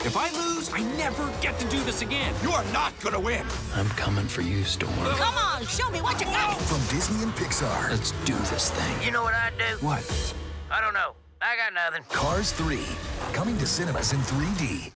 If I lose, I never get to do this again. You are not gonna win. I'm coming for you, Storm. Come on, show me what you got. From Disney and Pixar. Let's do this thing. You know what I'd do? What? I don't know. I got nothing. Cars 3. Coming to cinemas in 3D.